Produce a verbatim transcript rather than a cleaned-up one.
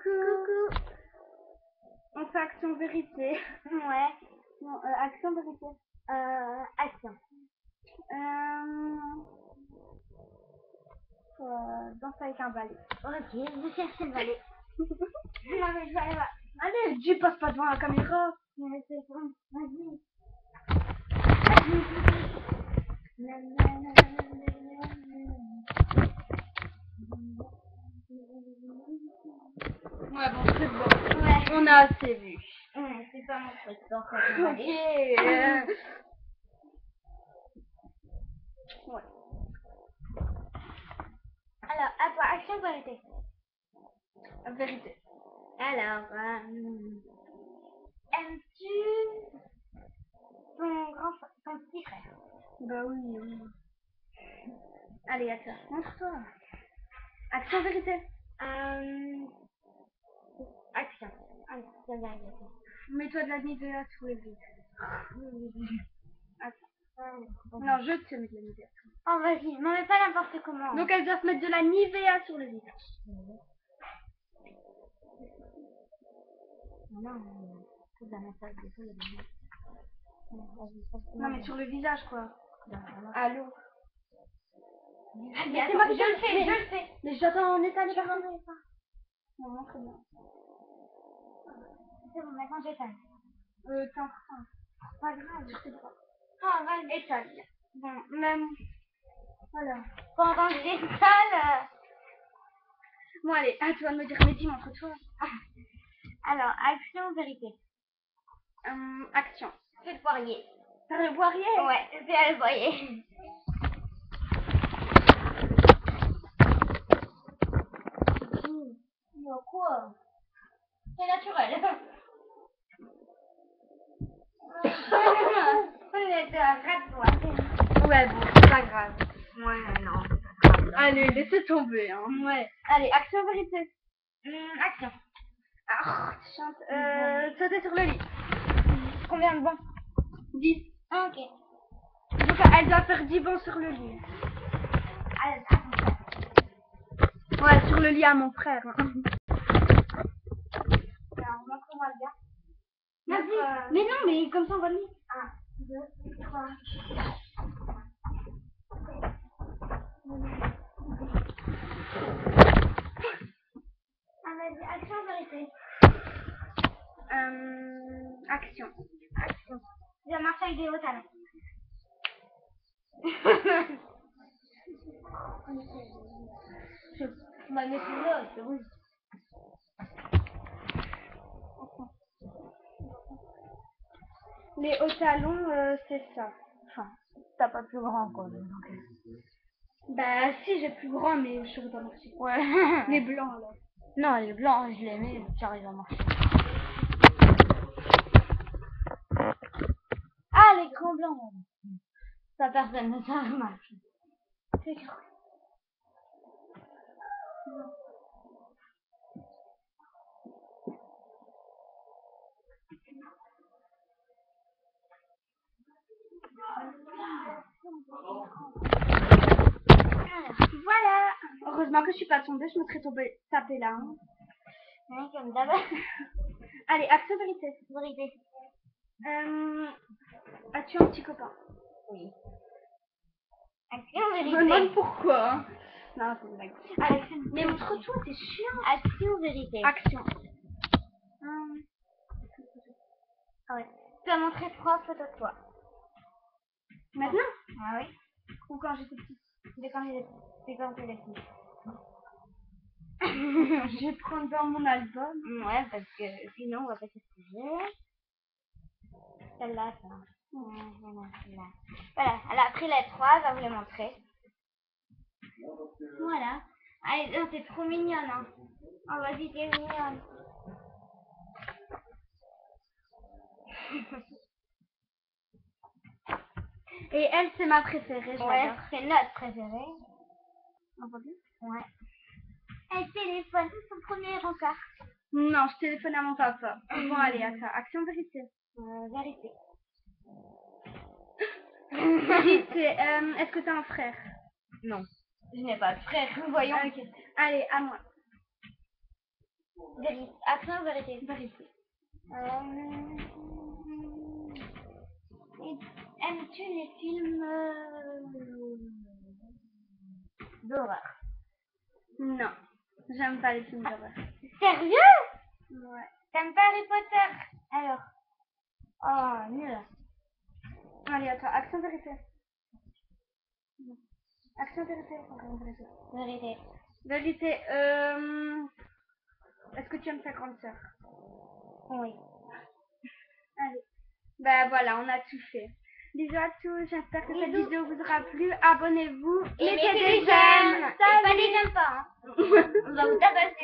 Coucou. On fait action vérité. Ouais. Non, euh, action vérité. Euh, action. Euh... Euh, danse avec un balai. Ok, vous cherchez le balai. Non mais je vais aller voir. Allez, dis passe pas devant la caméra. Mais c'est bon, vas-y. Ouais bon c'est bon. Ouais. On a assez vu. Ouais, c'est pas mon truc, donc on va Ok. aller. euh, Ouais. Alors, à toi, action vérité. Vérité. Alors, euh, aimes-tu ton grand frère, ton petit frère? Bah oui. oui. Allez, à toi. Montre-toi. Action vérité. Euh, action. Allez, ça va aller. Mets-toi de la Nivea sous les yeux. Attends. Oh, Non, je te mets de la Nivea. vas-y, non mais pas n'importe comment. Donc elle doit se mettre de la Nivea sur le visage. Non, tout dans la salle de jeu, il y a Non mais sur le visage quoi. des- Allô. Mais Mais attends, c'est moi qui je le te- fais, mais- je le fais. Mais j'attends en état de Je parole. ne pas. Non, non, très bien. C'est bon, maintenant j'étale. Euh, t'es en train. Pas grave, je sais pas. Ah, vas-y. Étale. Bon, même. Voilà. Pendant que j'étale. euh, Bon allez, à toi de me dire, mais dis, montre-toi. Alors, action ou vérité? Euh, action. C'est le poirier. Faire le poirier. Ouais, c'est le poirier. Non, quoi? C'est naturel. On était à quatre doigts. Ouais, bon, c'est pas grave. Ouais, non, c'est pas grave. Allez, laissez tomber, hein. Ouais. Allez, action vérité. Hum, action. Ah, chante. Euh, sauter sur le lit. Combien de bons? dix. Ah, ok. Donc elle doit faire dix bons sur le lit. Allez, attends. Ouais, sur le lit à mon frère. hein. Alors, montre-moi le gars. Vas-y. Euh, Mais non, mais comme ça on va le lit. un, deux, trois. Ah, vas-y, action ou vérité? Euh, action. Action. Tu vas marcher avec des hauts talons. Bah, mais c'est là, c'est oui. Les hauts talons, euh, c'est ça. Enfin, t'as pas plus grand, quoi. Bah si, j'ai plus grand, mais je saurais pas marcher. Ouais. Les blancs alors. Non, les blancs, je les mets, j'arrive à marcher. Ah, les grands blancs. Ça, personne ne ça marche. C'est sûr. Voilà. Heureusement que je suis pas tombée, je me serais tombée tapée là. hein. Ouais, comme d'hab. Allez, action vérité. Vérité. Euh, as-tu un petit copain? Oui. Action, Je me vérité. demande pourquoi. hein. Non, c'est une blague. Allez, Action, mais vérité. montre-toi, c'est chiant. Action, vérité. Action. Hum. Ah ouais. Tu as montré trois photos de toi. Maintenant? Ah oui. Ou quand j'étais petite? C'est quand j'étais c'est quand t'étais petite. Je vais prendre dans mon album. Ouais, parce que sinon on va pas s'excuser. Celle-là, ça. Ouais, voilà, celle-là. Voilà, elle a pris les trois, elle va vous les montrer. Voilà. Allez, oh, t'es trop mignonne, hein. Oh, vas-y, t'es mignonne. Et elle, c'est ma préférée, je Ouais, l'adore. c'est notre préférée. Entendu? Ouais. Elle téléphone, c'est son premier rencard. Non, je téléphone à mon papa. Bon, allez, à toi. Action vérité. Euh, vérité. Vérité. Euh, est-ce que t'as un frère? Non. Je n'ai pas de frère, voyons. Ok. Allez, à moi. Vérité. Action ou vérité? Vérité. Euh... Aimes-tu les films euh... d'horreur? Non, j'aime pas les films d'horreur. Sérieux? Ouais. T'aimes pas Harry Potter? Alors. Oh, nul. Allez, attends, action vérité. Action vérité. Action vérité. Vérité. Vérité, euh... est-ce que tu aimes ta grande sœur? Oui. Allez. Ben voilà, on a tout fait. Bisous à tous, j'espère que cette Bisous. vidéo vous aura plu. Abonnez-vous, Et mettez mettez des des j'aime. j'aime. Et pas des j'aime pas. Hein. On va vous tabasser.